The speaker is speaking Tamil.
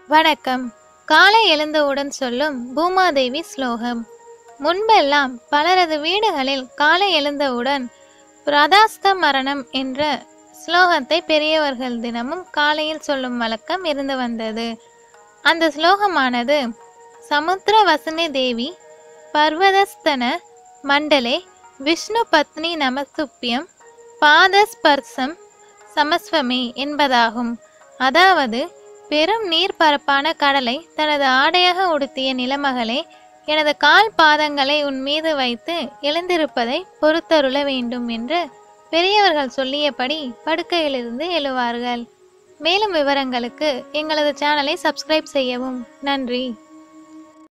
வணக்கம். காலை எழுந்தவுடன் சொல்லும் பூமாதேவி ஸ்லோகம். முன்பெல்லாம் பலரது வீடுகளில் காலை எழுந்தவுடன் பிரதாஸ்த மரணம் என்ற ஸ்லோகத்தை பெரியவர்கள் தினமும் காலையில் சொல்லும் வழக்கம் இருந்து வந்தது. அந்த ஸ்லோகமானது சமுத்திர வசனே தேவி பர்வதஸ்தன மண்டலே விஷ்ணு பத்னி நமஸ்துப்யம் பாதஸ்பர்சம் சமஸ்வமே என்பதாகும். அதாவது, பெரும் நீர்ப்பரப்பான கடலை தனது ஆடையாக உடுத்திய நிலமகளே, எனது கால் பாதங்களை உன் மீது வைத்து எழுந்திருப்பதை பொறுத்தருள வேண்டும் என்று பெரியவர்கள் சொல்லியபடி படுக்கையிலிருந்து எழுவார்கள். மேலும் விவரங்களுக்கு எங்களது சேனலை சப்ஸ்கிரைப் செய்யவும். நன்றி.